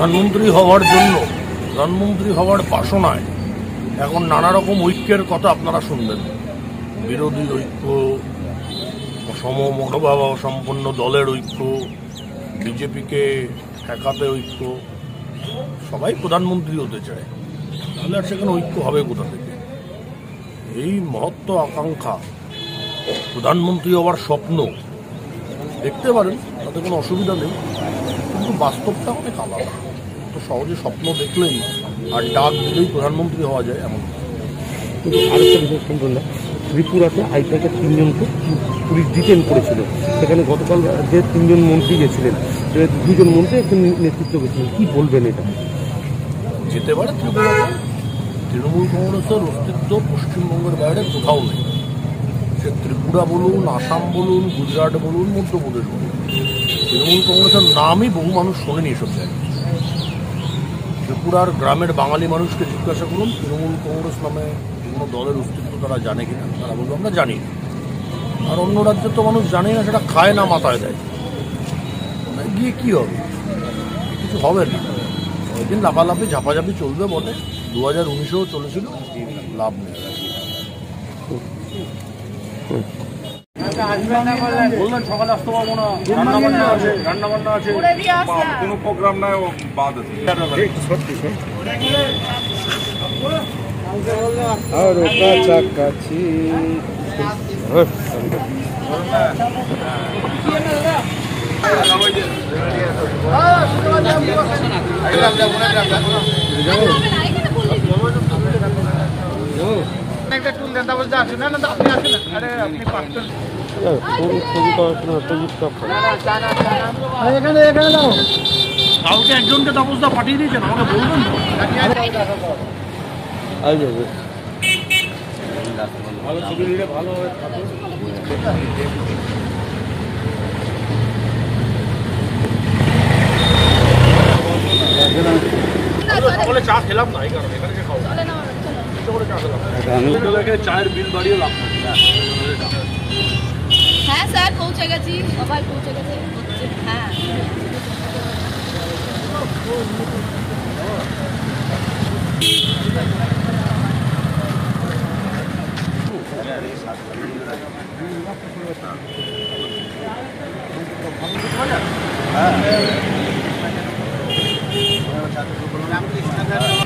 প্রধানমন্ত্রী হওয়ার বাসনায় এখন নানা রকম ঐক্যের কথা আপনারা শুনবেন। বিরোধী ঐক্য, সমমনোভাব সম্পন্ন দলের ঐক্য, বিজেপিকে ঠেকাতে ঐক্য, সবাই প্রধানমন্ত্রী হতে চায়। তাহলে আর সেখানে ঐক্য হবে কোথা থেকে? এই মহত্ব আকাঙ্ক্ষা, প্রধানমন্ত্রী হওয়ার স্বপ্ন দেখতে পারেন, তাতে কোনো অসুবিধা নেই, কিন্তু বাস্তবটা অনেক আলাদা। তো সহজে স্বপ্ন দেখলেই আর ডাক দিলেই প্রধানমন্ত্রী হওয়া যায় এমন। কিন্তু আরেকটা বিষয় শুনলাম, ত্রিপুরাতে আইপ্যাকে 3 জনকে পুলিশ ডিটেন করেছিল। সেখানে গতকাল যে 3 জন মন্ত্রী গেছিলেন, 2 জন মন্ত্রী একজন নেতৃত্ব গেছিলেন, কি বলবেন এটা? যেতে পারে ত্রিপুরাতে, তৃণমূল কংগ্রেসের অস্তিত্ব পশ্চিমবঙ্গের বাইরে কোথাও নেই। সে ত্রিপুরা বলুন, আসাম বলুন, গুজরাট বলুন, মধ্যপ্রদেশ বলুন, তৃণমূল কংগ্রেসের নামই বহু মানুষ শোনেনি এসব জায়গায়। ত্রিপুরার গ্রামের বাঙালি মানুষকে জিজ্ঞাসা করুন তৃণমূল কংগ্রেস নামে কোনো দলের অস্তিত্ব তারা জানে কিনা, তারা বলবো আমরা জানি না। আর অন্য রাজ্যে তো মানুষ জানে না, সেটা খায় না, মাথায় দেয়। গিয়ে কী হবে? কিছু হবে না। কয়েকদিন লাফালাফি ঝাপাঝাপি চলবে বটে, 2019-এও চলেছিল, লাভ নেই। বললেন সকালে আসতে পারবো না, রান্নাবান্না আছে, কোনো প্রোগ্রাম নাই, ও বাদ আছে। আরো কাছাকাছি একটা টুল দেন, তারপর আসেন না, আপনি আসেন, আরে আপনি পাচ্ছেন এখানে দাও। কাউকে একজনকে তাপসদা পাঠিয়ে দিয়েছেন, আমাকে বলবেন তো। ভালো ছবি নিলে ভালো হবে। সকলে চা খেলাম না, এই কারণে এখানে খাওয়া চায়ের বিল বাড়িয়ে লাভ না। হ্যাঁ স্যার, পৌঁছে গেছি, সবাই পৌঁছে গেছে। হ্যাঁ রামকৃষ্ণ